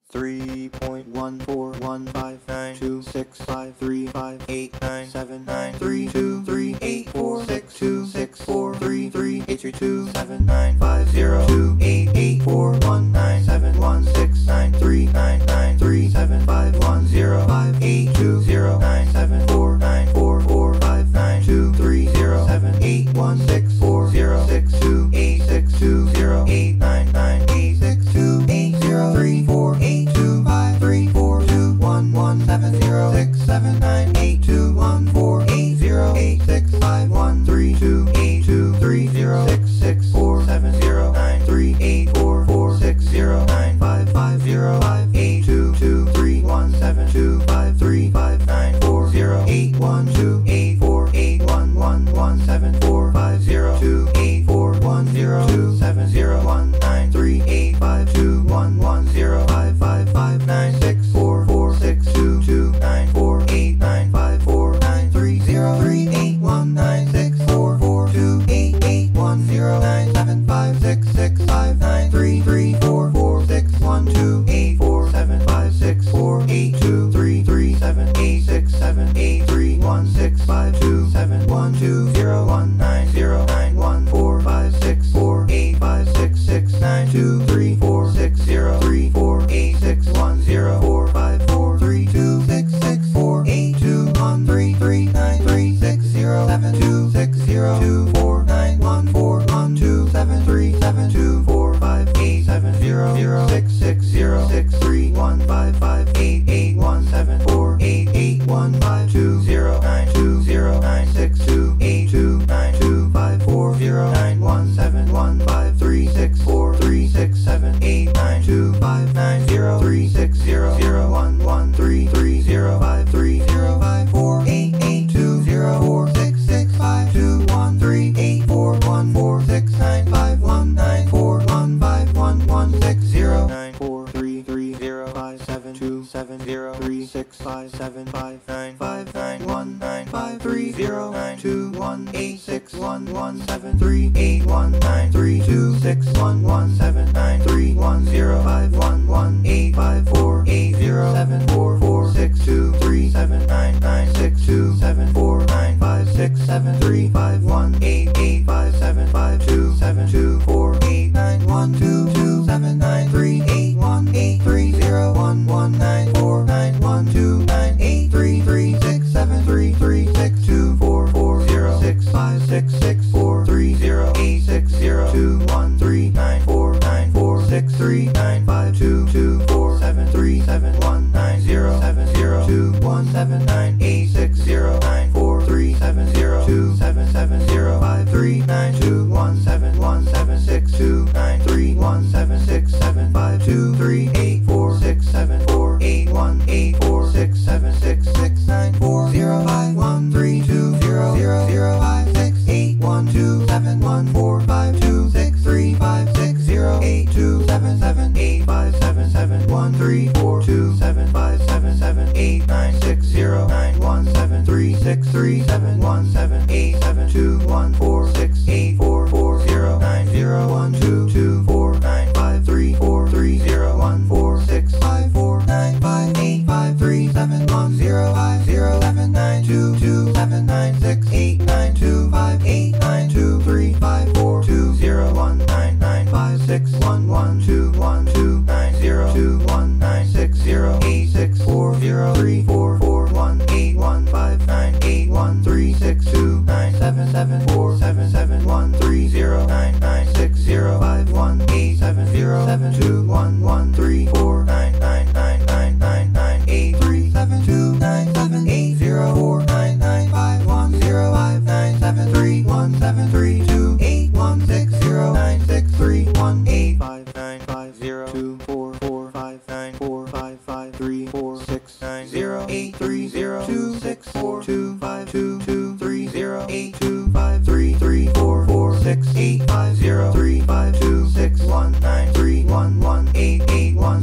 8 1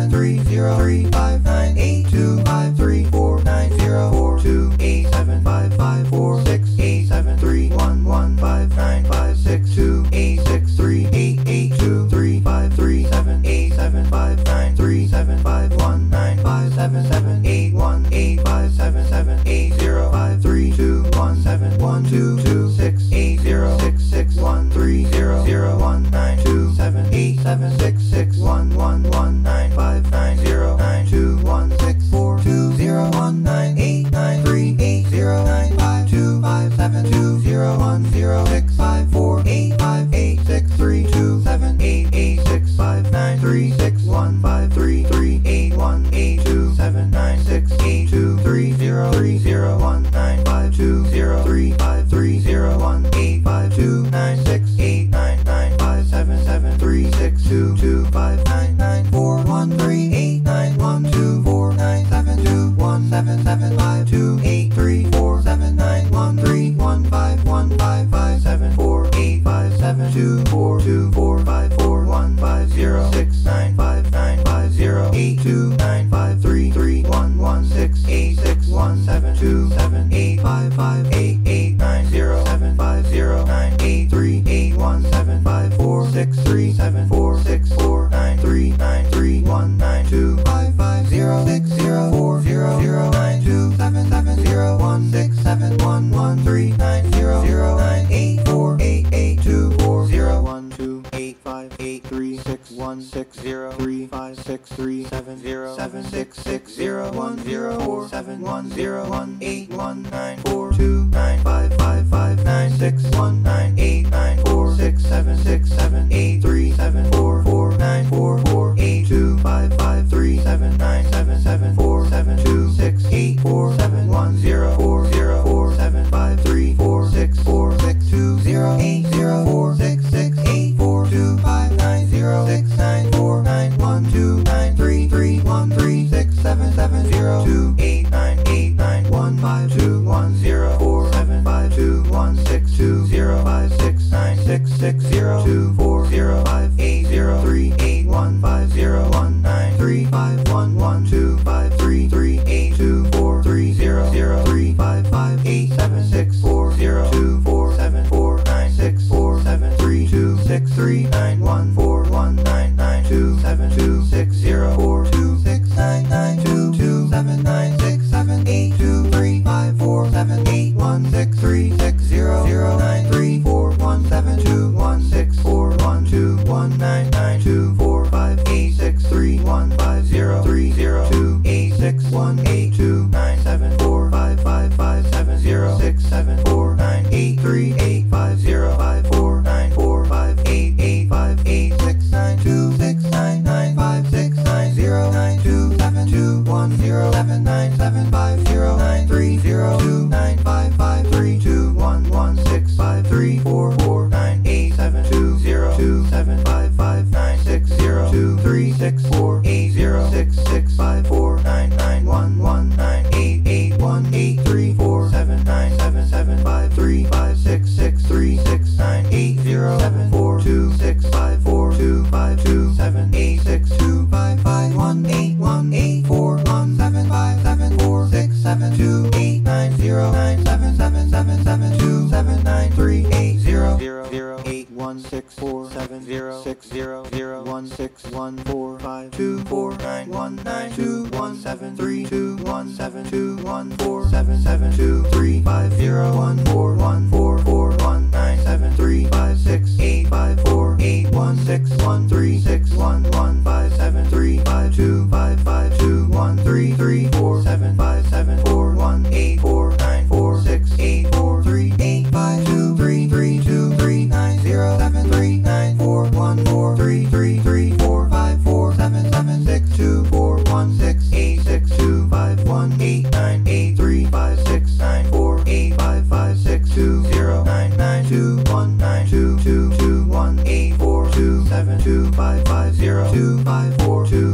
Two 5 5 0 2 5 4 2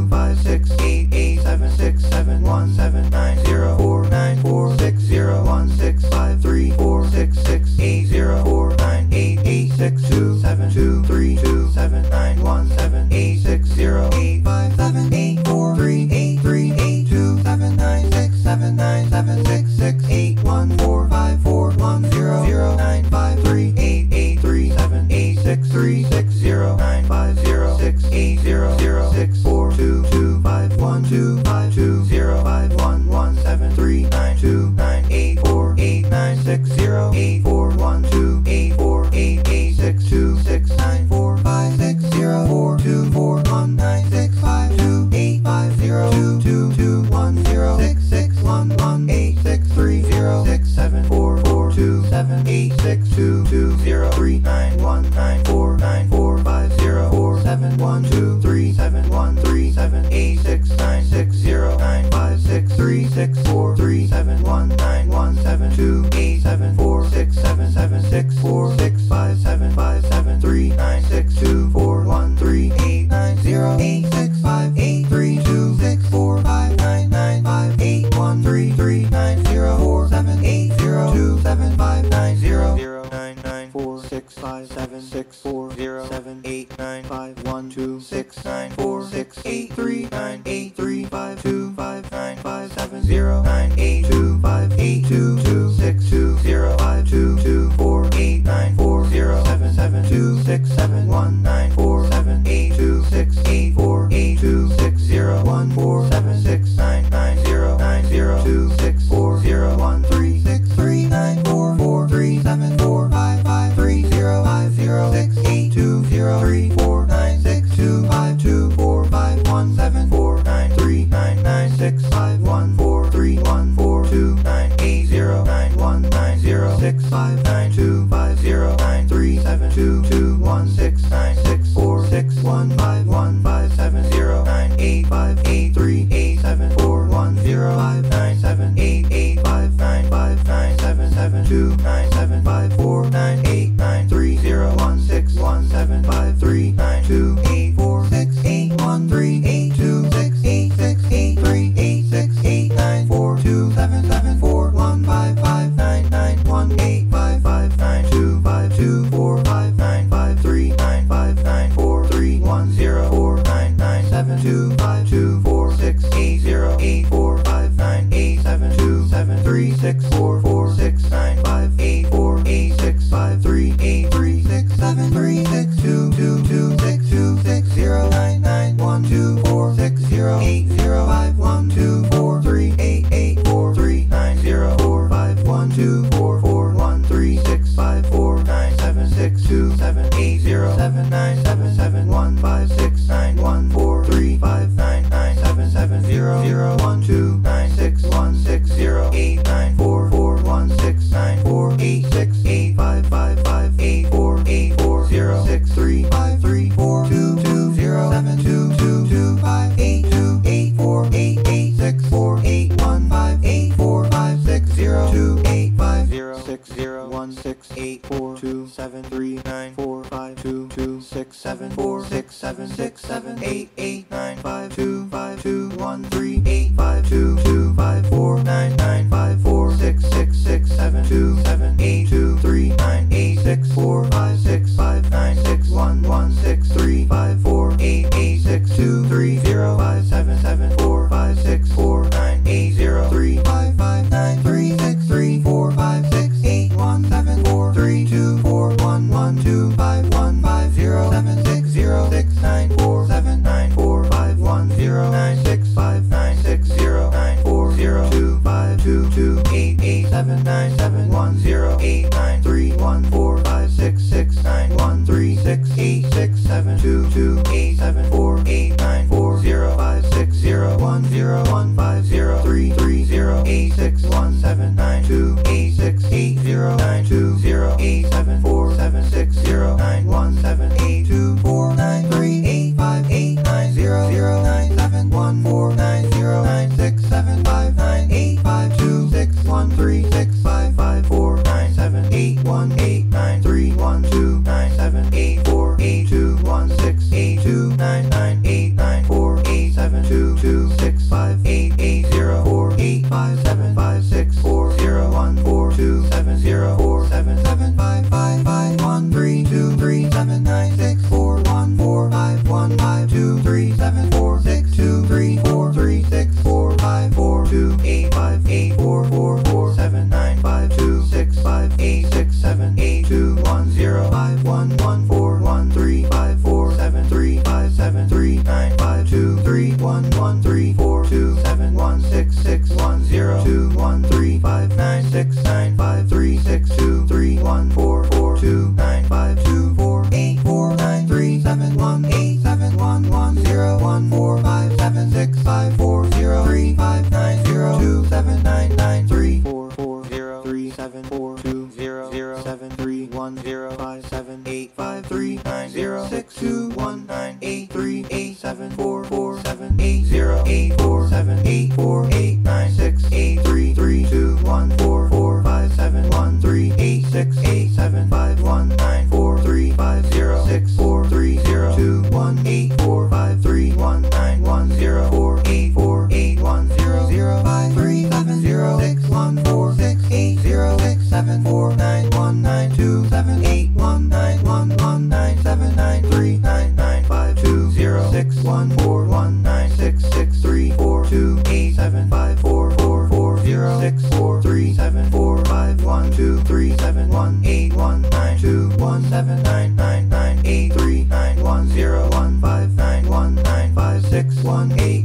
847 847 847 848 9 6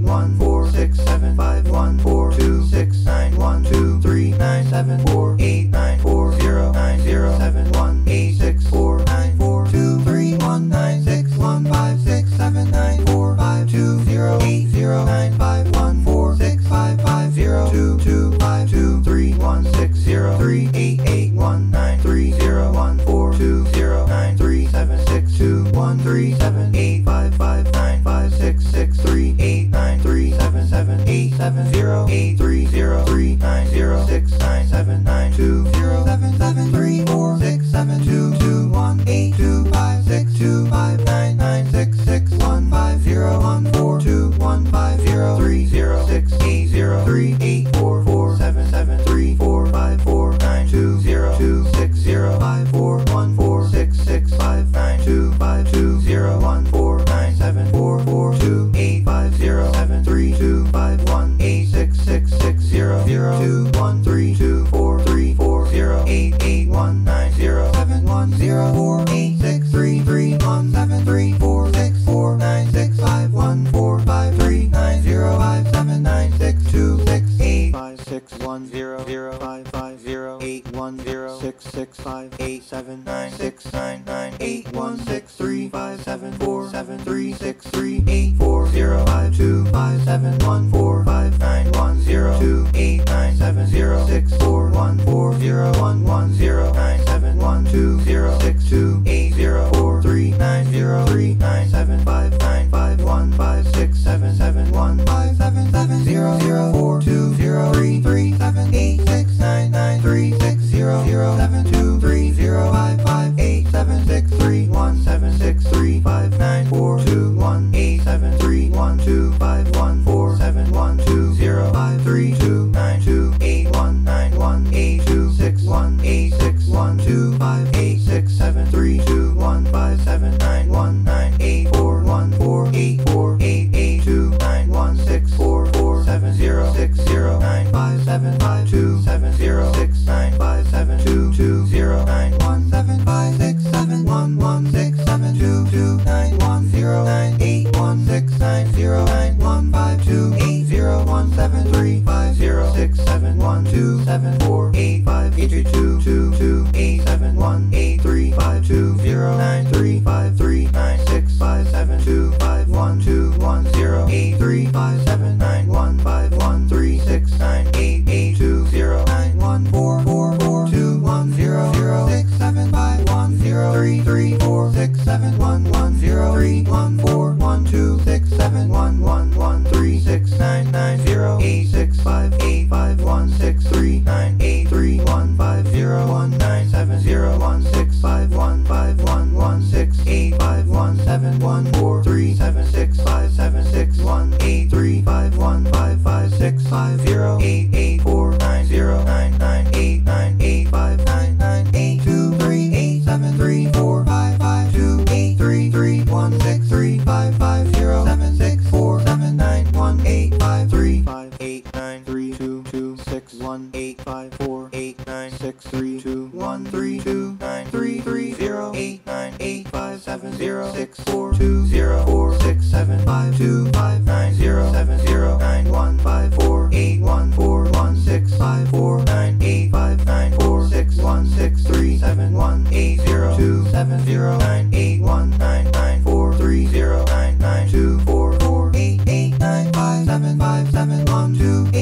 1 4 6 7 5 1 4 2 6 9 1 2 3 9 7 4 8 9 4 0 9 0 7 1 8 6 4 9 4 2 3 1 9 6 1 5 6 7 9 4 5 2 0 8 0 9 5 1 4 6 5 5 0 2 2 5 2 3 1 6 0 3 8 8 1 9 3 0 1 4 2 0 9 3 7 6 2 1 3 7 8 5 5 9 5 6 6 3 8 9 3 7 7 8 7 0 8 3 0 3 9 0 6 9 7 9 2 0 7 7 3 4 6 7 2 2 1 8 2 5 6 2 5 9 9 6 6 1 5 0 1 4 2 1 5 0 3 0 6 8 0 3 8 4 4 7 7 3 4 5 4 9 2 0 2 6 0 5 4 1 4 6 6 5 9 2 5 2 0 1 4 9 7 4 4 2 8 5 0 7 3 2 5 1 8 6 6 6 0 0 2 1 3 2 4 3 4 0 8 8 1 9 0 7 1 0 4 8 6 3 3 1 7 3 4 6 4 9 6 5 1 4 5 3 9 0 5 7 9 6 2 6 8 5 6 1 0 0 5 5 0 8 1 0 6 6 5 8 7 9 6 9 9 8 1 6 3 5 7 4 7 3 6 3 8 4 0 5 2 5 7 1 4 5 9 1 0 2 8 9 7 0 6 4 1 4 0 1 1 0 9 7 1 2 0 6 2 8 0 4 3 9 0 3 9 7 5 9 5 1 5 6 7 7 1 5 7 7 0 0 4 2 0 3 3 7 8 6 9 9 3 6 0 0 7 2 3 0 5 5 8 7 6 3 1 7 6 3 5 9 4 2 1 8 7 3 1 2 5 1 4 7 1 2 0 5 3 2 9 2 8 1 9 1 8 2 6 1 8 6 1 2 5 8 6 7 3 2 1 5 7 9 1 9 8 4 1 4 8 4 8 8 2 9 1 6 4 4 7 0 6 0 9 5 7 5 2 7 0 6 9 5 7 2 2 0 9 1 7 5 6 7 1 1 6 7 2 2 9 1 0 9 8 1 6 9 0 9 1 5 2 8 0 1 7 3 5 0 6 7 1 2 7 4 8 5 8 2 2 2 8 7 1 8 3 5 2 0 9 3 5 3 9 6 5 7 2 5 1 2 1 0 8 3 5 7 9 1 5 1 3 6 9 8 8 2 0 9 1 4 4 4 2 1 0 0 6 7 5 1 0 3 3 4 6 7 1 1 0 3 1 4 1 2 6 7 1 1 1 3 6 9 9 0 8 6 5 8 5 1 6 3 9 8 3 1 5 0 1 9 7 0 1 6 5 1 5 1 1 6 8 5 1 7 1 4 3 7 6 5 7 6 1 8 3 5 1 5 5 6 5 0 8 8 4 9 0 9 9 8 9 8 5 9 9 8 2 3 8 7 3 4 5 5 2 8 3 3 1 6 3 5 5 0 7 6 4 7 9 1 8 5 3 5 8 9 3 2 2 6 1 8 5 4 8 9 6 3 2 1 3 2 9 3 3 0 8 9 8 5 7 0 6 4 2 0 4 6 7 5 2 5 9 0 7 0 9 1 5 4 8 1 4 1 6 5 4 9 8 5 9 4 6 1 6 3 7 1 8 0 2 7 0 9 8 1 9 9 4 3 0 9 9 2 4 4 8 8 9 5 7 5 7 1 2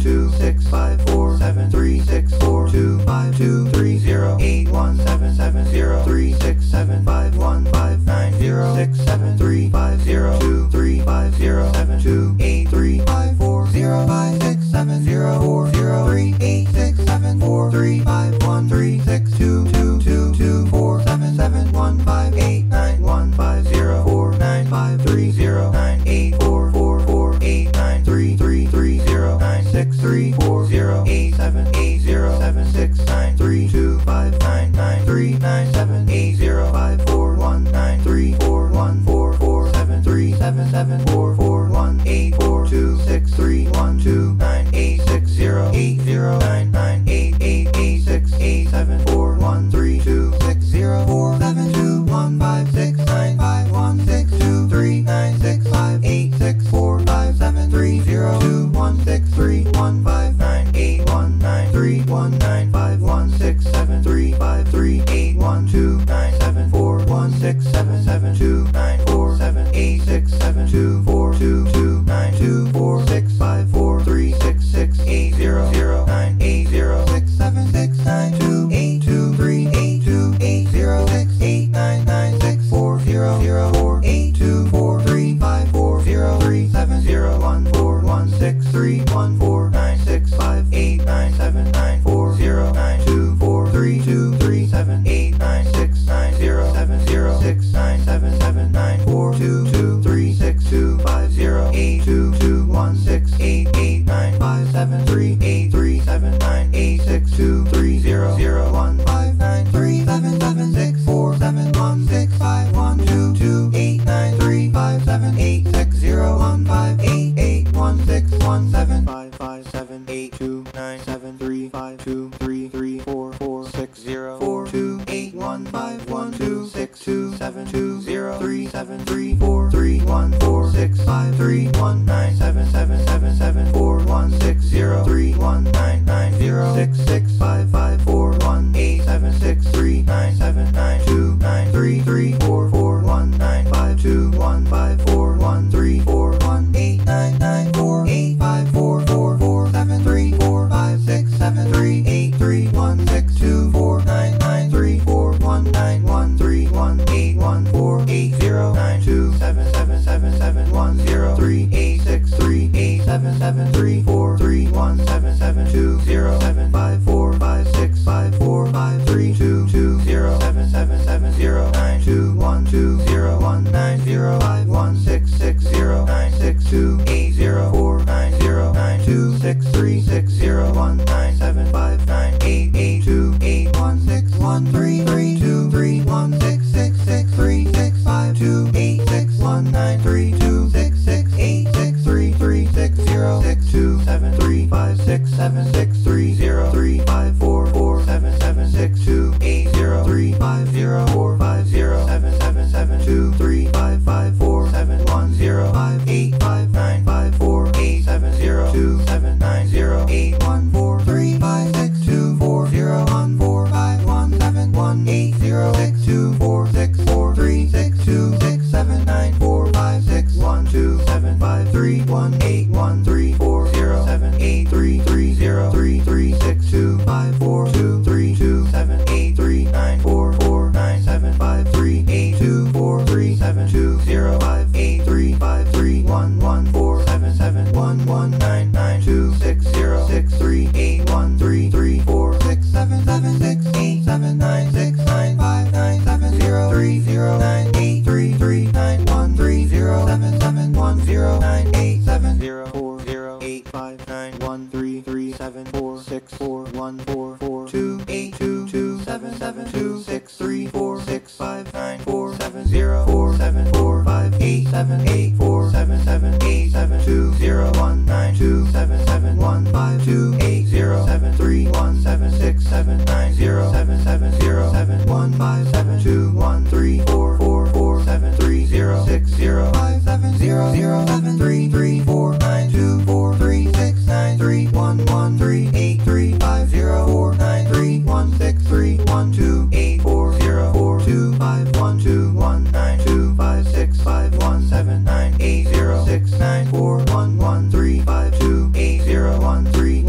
2 6 5 4 7 3 6 4 2 5 2 3 0 8 1 7 7 0 3 6 7 5 1 5 9 0 6 7 3 5 0 2 3 5 0 7 2 8 3 5 4 0 5 6 7 0 4 0 3 8 6 7 4 3 5 1 3 6 2 2 2 2 4 7 7 1 5 8 9 1 5 0 4 9 5 3 0 9 8 4 4 4 8 9 3 3 3 0 9 6 3 4 0 8 7 8 0 7 6 9 3 2 5 9 9 3 9 7 8 0 5 4 1 9 3 4 1 4 4 7 3 7 7 4 4 1 8 4 2 6 3 1 2 9 8 6 0 8 0 9 9 8 8 8 6 8 7 4 1 3 2 6 0 4 7 2 1 5 6 9 5 1 6 2 3 9 6 5 8 6 4 5 7 3 0 2 1 6 3 1 5 9 8 1 9 3 1 9 5 1 6 7 3 5 3 8 1 2 9 7 4 1 6 7 7 2 9 4 7 8 6 7 2 4 2 2 9 2 4 6 5 4 3 6 6 8 0 0 9 8 0 6 7 6 9 2 8 2 3 8 2 8 0 6 8 9 9 6 4 0 0 4 8 2 4 3 5 4 0 3 7 0 1 4 1 6 3 1 4 9 6 5 8 9 7 9 4 0 9 2 4 3 2 3 7 8 9 6 9 0 7 0 6 9 7 7 9 4 2 2 3 6 2 5 0 8 2 2 1 6 8 8 9 5 7 3 8 3 7 9 8 6 2 3 0 0 1 5 9 3 7 7 6 4 7 1 6 5 1 2 2 8 9 3 5 7 8 6 0 1 5 8 8 1 6 1 7 5 5 7 8 2 9 7 3 5 2 3 3 4 4 6 0 4 2 8 1 5 1 2 6 2 7 2 0 3 7 3 4 3 1 4 6 5 3 1 9 7 7 7 7 4 1 6 0 3 1 9 9 0 6 6 5 5 4 1 8 7 6 3 9 7 9 2 9 3 3 4 4 1 9 5 2 1 5 4 1 3 4 1 8 9 9 4 8 5 4 4 4 7 3 4 5 6 7 3 8 3 1 6 2 4 9 9 3 4 1 9 1 3 1 8 1 4 8 0 9 2 7 7 7 7 1 0 3 8 6 3 8 7 7 3 4 3 1 7 7 2 0 7 5 4 5 6 5 4 5 3 2 2 0 7 7 7 0 9 2 1 2 0 1 9 0 5 1 6 6 0 9 6 2 8 0 4 9 0 9 2 6 3 6 0 1 9 7 5 9 8 8 2 8 1 6 1 3 3 2 3 1 6 6 6 3 6 5 2 8 6 1 9 3 2 6 6 8 6 3 3 6 0 6 2 7 3 5 6 7 6 3 0 3 5 4 4 7 7 6 2 8 0 3 5 0 4 5 0 7 7 7 2 3 5 5 4 7 1 0 5 8 5 9 5 4 8 7 0 2 7 9 0 8 1 4 3 5 6 2 4 0 1 4 5 1 7 1 8 0 6 2 4 6 4 3 6 2 6 7 9 4 5 6 1 2 7 5 3 1 8 1 3 4 0 7 8 3 3 0 3 3 6 2 5 4 2 3 2 7 8 3 9 4 4 9 7 5 3 8 2 4 3 7 2 0 5 8 3 5 3 1 1 4 7 7 1 1 9 9 2 6 0 6 3 8 1 3 3 4 6 7 7 6 8 7 9 6 9 5 9 7 0 3 0 9 8 3 3 9 1 3 0 7 7 1 0 9 8 7 0 4 0 8 5 9 1 3 3 7 4 6 4 1 4 4 2 8 2 2 7 7 2 6 3 4 6 5 9 4 7 0 4 7 4 5 8 7 8 4 7 7 8 7 2 0 1 9 2 7 7 1 5 2 8 0 7 3 1 7 6 7 9 0 7 7 0 7 1 5 7 2 1 3 4 4 4 7 3 0 6 0 5 7 0 0 7 3 3 4 9 2 4 3 6 9 3 1 1 3 8 3 5 0 4 9 3 1 6 3 1 2 8 4 0 4 2 5 1 2 1 9 2 5 6 5 1 7 9 8 0 6 9 4 1 1 3 5 2 8 0 1 3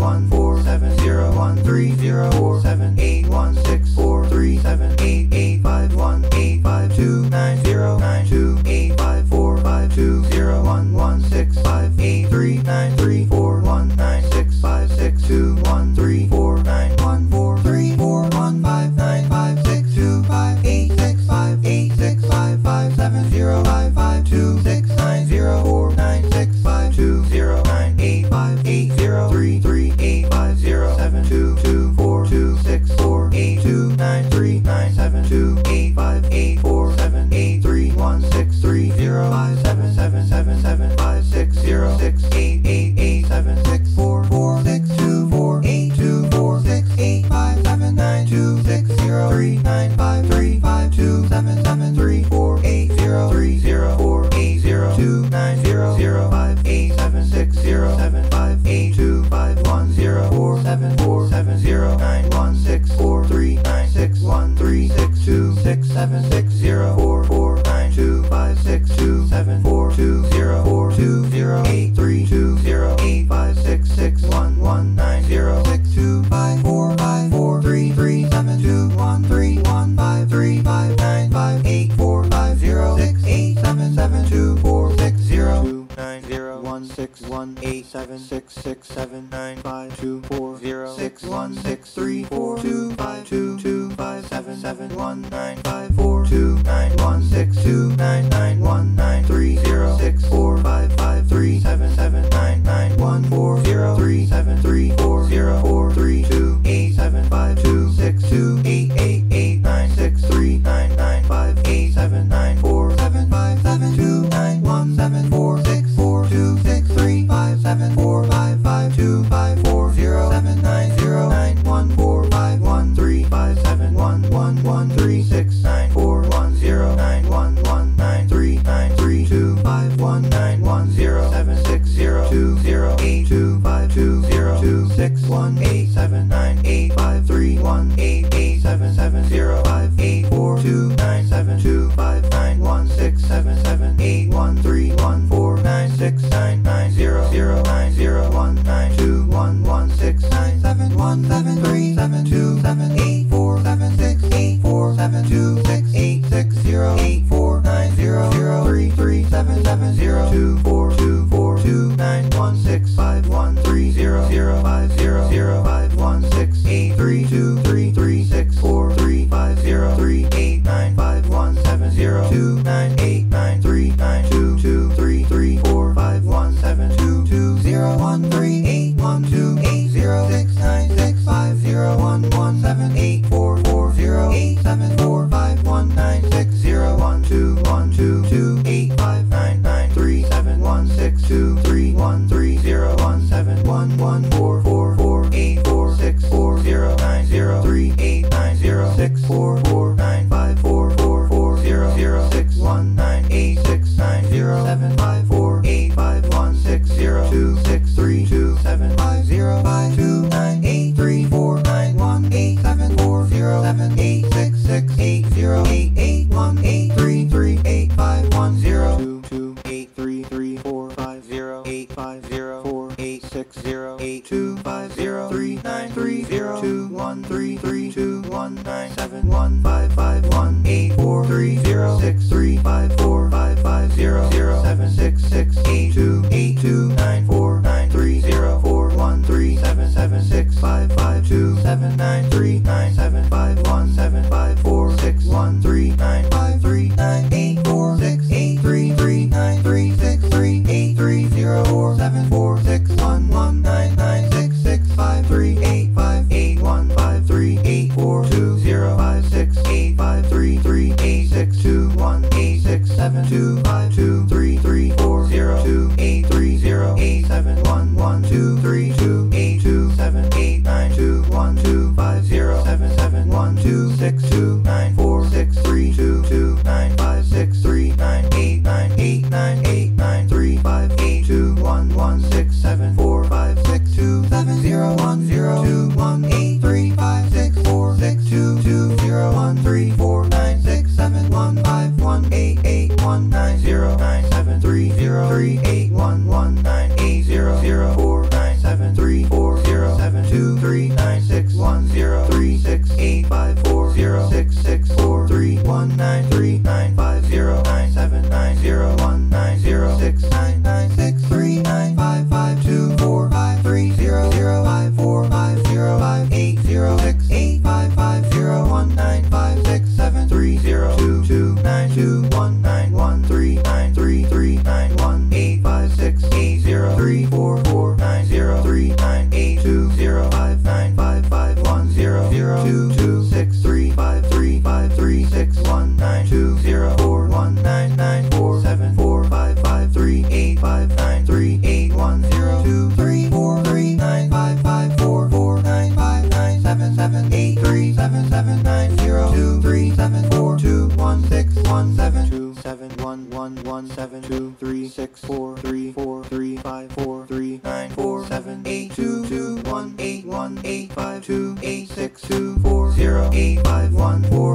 0 851 4 0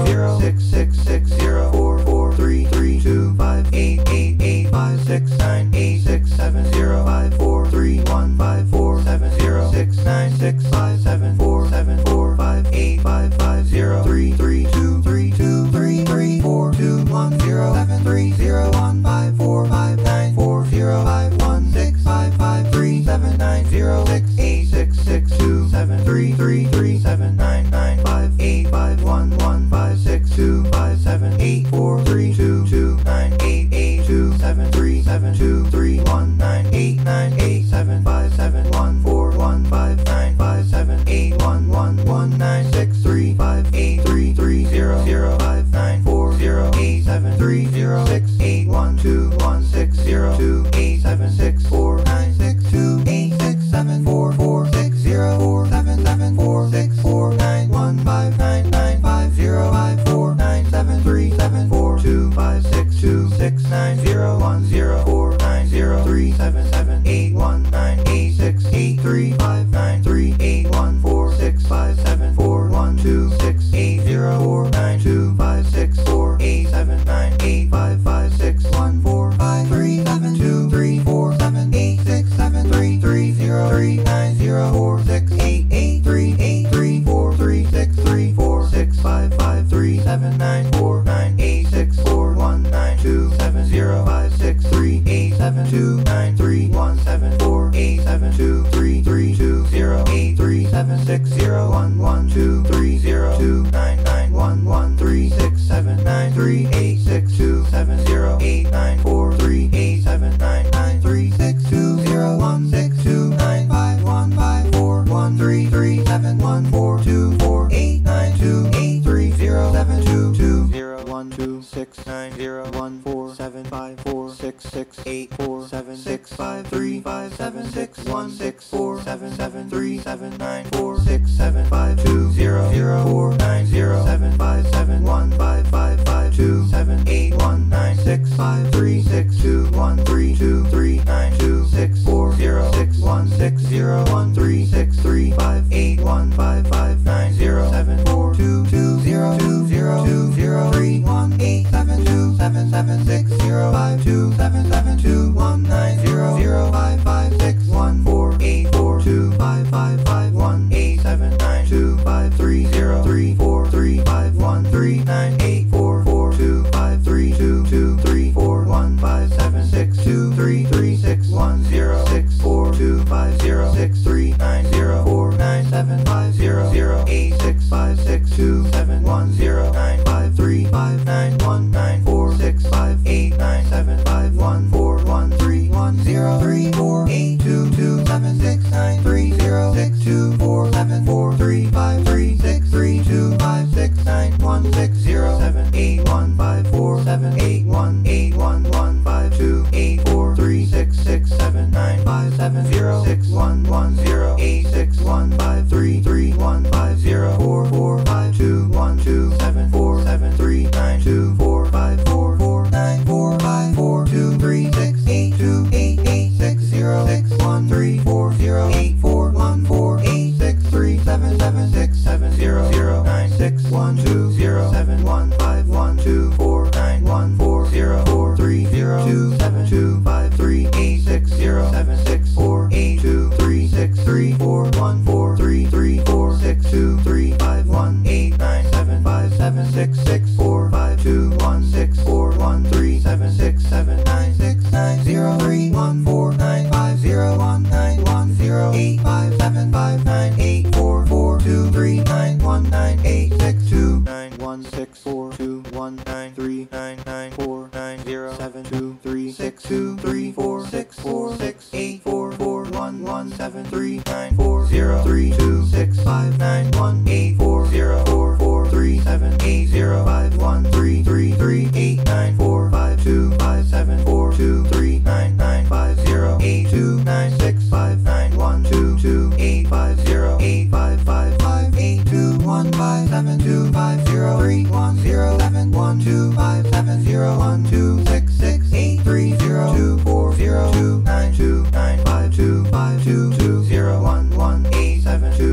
0 6 6 6 0 4 4 3 3 2 5 8 8 8 5 6 9 8 6 7 0 5 4 3 1 5 4 7 0 6 9 6 5 7 4 7 4 5 8 5 5 0 3 3 2 3 2 3 3 4 2 1 0 7 3 0 1 5 4 5 9 4 0 5 1 6 5 5 3 7 9 0 6 8 6 6 2 7 3 3 3 7 9 9 5 8 5 1 1 5 6 2 5 7 8 4 3 2 2 9 8 8 2 7 3 7 2 3 1 9 8 9 8 7 5 7 1 4 1 5 9 5 7 8 1 1 1 9 6 3 5 8 3 3 0 0 5 9 4 0 8 7 3 0 6 8 1 2 1 6 0 2 8 7 6 4 9 6 2 8 6 7 4 4 6 0 4 7 7 4 6 4 9 1 5 9 9 5 0 5 4 9 7 3 7 4 2 5 6 2 6 9 0 1 0 4 9 0 3 7 7 8 1 9 8 6 8 3 5 9 3 8 1 4 6 5 7 4 1 2 6 8 0 4 9 2 5 6 4 8 7 9 8 5 5 6 1 4 5 3 7 2 3 4 7 8 6 7 3 3 0 3 9 0 4 6 8 8 3 8 3 4 3 6 3 4 6 5 5 3 7 9 4 9 8 6 4 1 9 2 7 0 5 6 3 8 7 2 9 3 1 7 4 8 7 2 3 3 2 0 8 3 7 6 0 1 1 2 3 0 2 9 9 1 1 3 6 7 9 3 8 6 2 7 0 8 9 4 3 8 7 9 9 3 6 2 0 1 6 2 9 5 1 5 4 1 3 3 7 1 4 2 4 8 9 2 8 3 0 7 2 2 0 1 2 6 9 0 1 4 7 5 4 6 6 8 4 7 6 5 3 5 7 6 1 6 4 7 7 3 7 9 4 6 7 5 2 0 0 4 9 0 7 5 7 1 5 5 5 2 7 8 1 9 6 5 3 6 2 1 3 2 3 9 2 6 4 0 6 1 6 0 1 3 6 3 5 8 1 5 5 9 0 7 4 2 2 0 2 0 2 0 3 1 8 7 2 7 7 6 0 5 2 7 7 2 1 9 0 0 5 5 6 1 4 8 4 2 5 5 5 1 8 7 9 2 5 3 0 3 4 3 5 1 3 9 8 4 4 2 5 3 2 2 3 4 1 5 7 6 2 3 3 6 1 0 6 4 2 5 0 6 3 9 0 4 9 7 5 0 0 8 6 5 6 2 7 1 0 9 5 3 5 9 1 9 4 6 5 8 9 7 5 1 4 1 3 1 0 3 4 8 2 2 7 6 9 3 0 6 2 4 7 4 3 5 3 6 3 2 5 6 9 1 6 0 7 8 1 5 4 7 8 1 8 1 1 5 2 8 4 3 6 6 7 9 5 7 0 6 1 1 0 8 6 1 5 3 3 1 5 0 4 4 5 2 1 2 7 4 7 3 9 2 4 5 4 4 9 4 5 4 2 3 6 8 2 8 8 6 0 6 1 3 4 0 8 4 1 4 8 6 3 7 7 6 7 0 0 9 6 1 2 0 7 1 5 1 2 4 9 1 4 0 4 3 0 2 7 2 5 3 8 6 0 7 6 4 8 2 3 6 3 4 1 4 3 3 4 6 2 3 5 1 8 9 7 5 7 6 6 4 5 2 1 6 4 1 3 7 6 7 9 6 9 0 3 1 4 9 5 0 1 9 1 0 8 5 7 5 9 8 4 4 2 3 9 1 9 8 6 2 9 1 6 4 2 1 9 3 9 9 4 9 0 7 2 3 6 2 3 4 6 4 6 8 4 4 1 1 7 3 9 4 0 3 2 6 5 9 1 8 4 0 4 4 3 7 8 0 5 1 3 3 3 8 9 4 5 2 5 7 4 2 3 9 9 5 0 8 2 9 6 5 9 1 2 2 8 5 0 8 5 5 5 8 2 1 5 7 2 5 0 3 1 0 7 1 2 5 7 0 1 2 6 6 8 3 0 2 4 0 2 9 2 9 5 2 5 2 2 0 1 1 8 7 2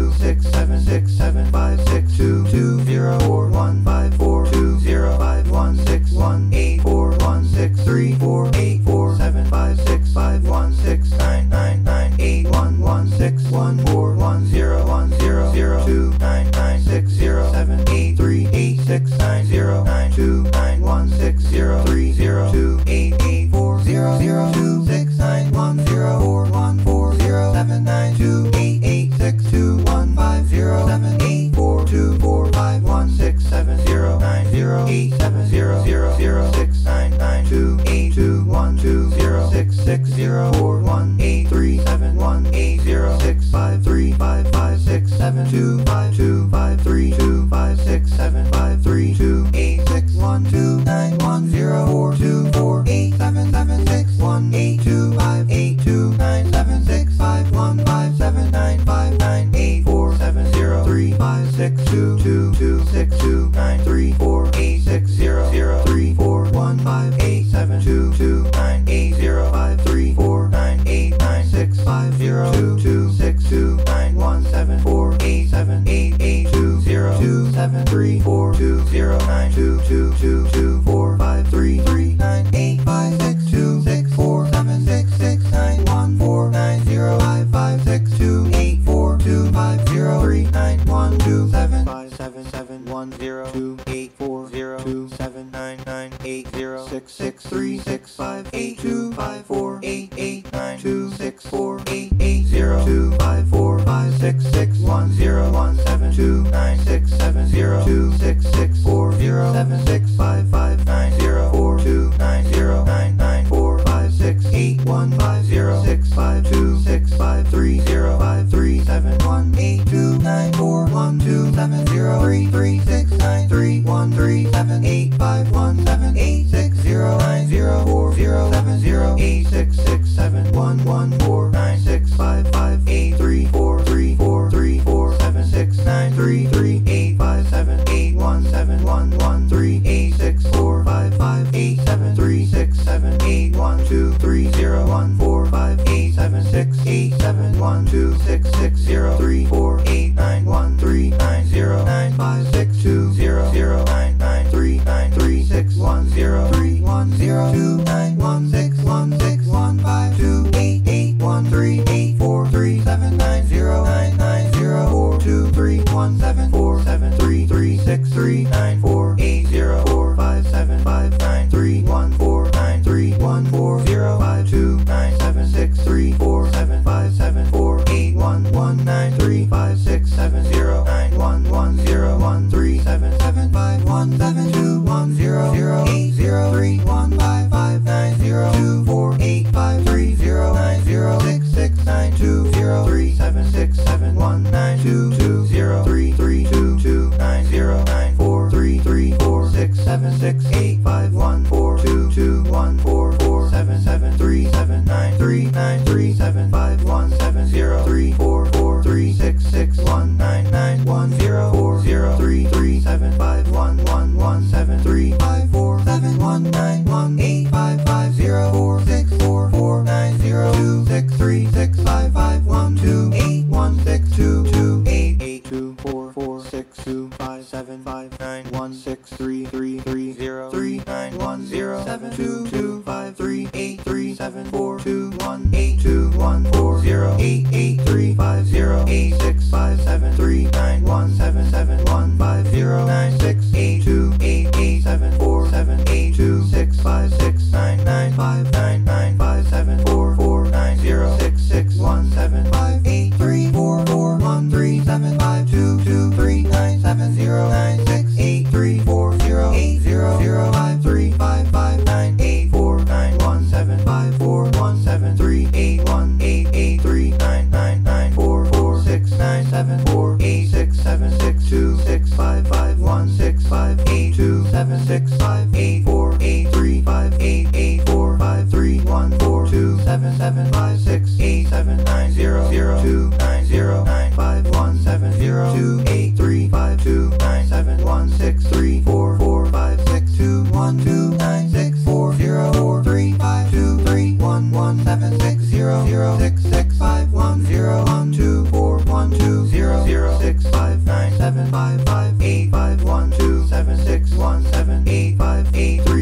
8 5 1 2 7 6 1 7 8 5 8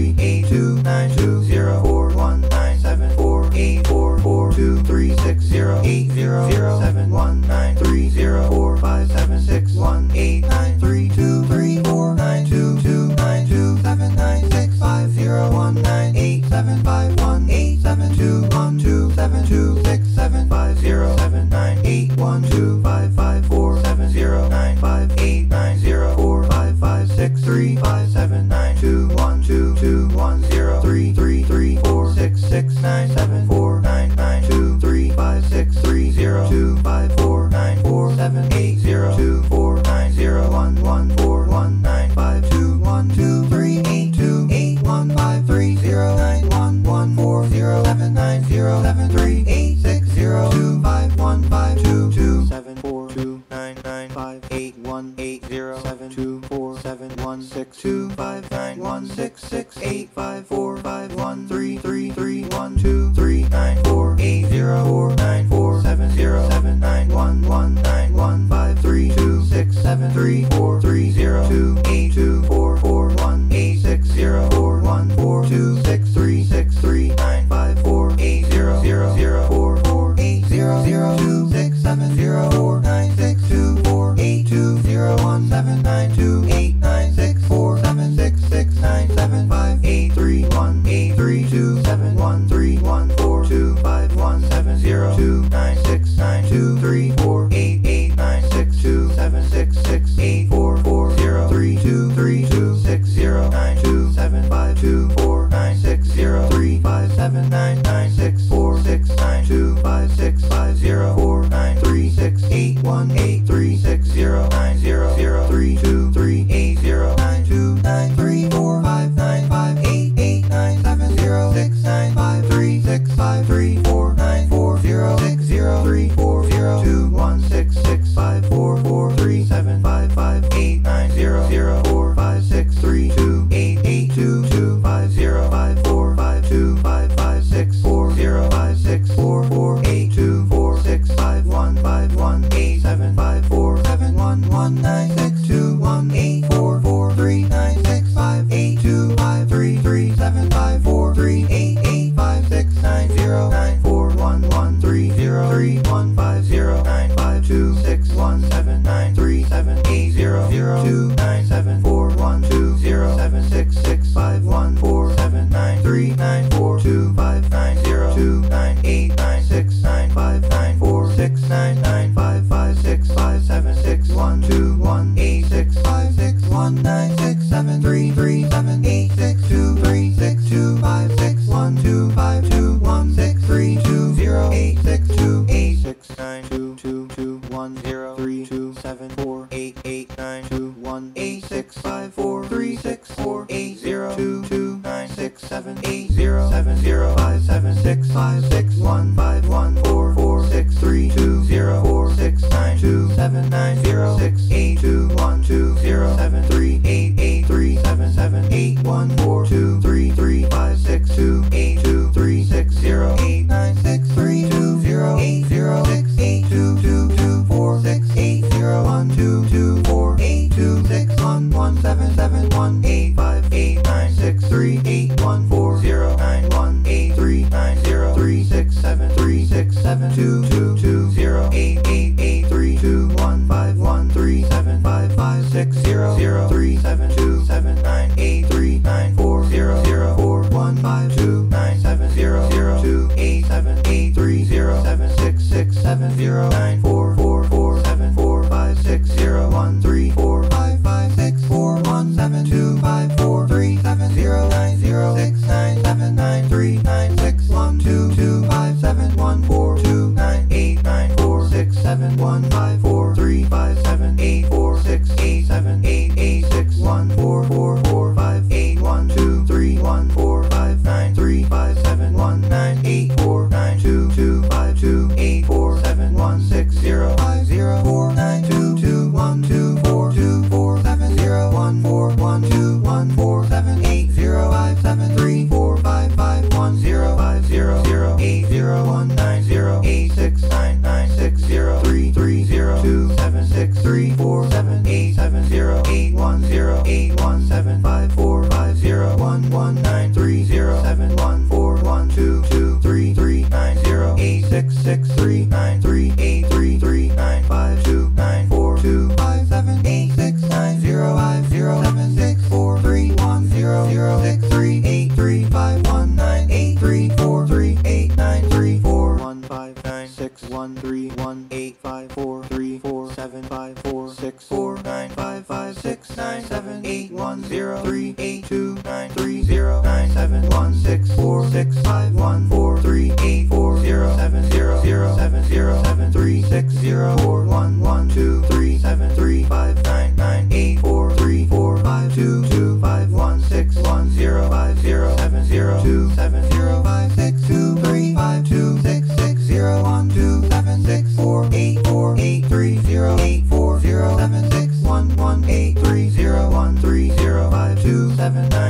8 1 4 0 9 1 8 3 9 0 3 6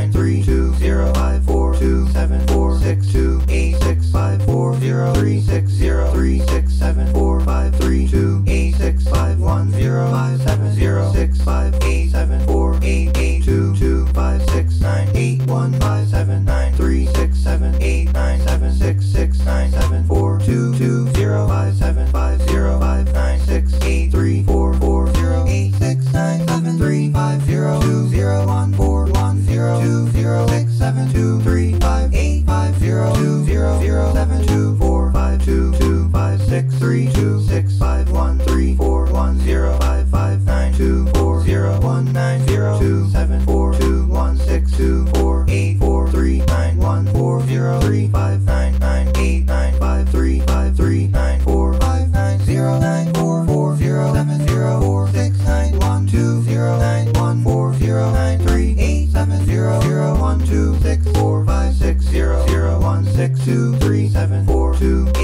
2 3 7 4 2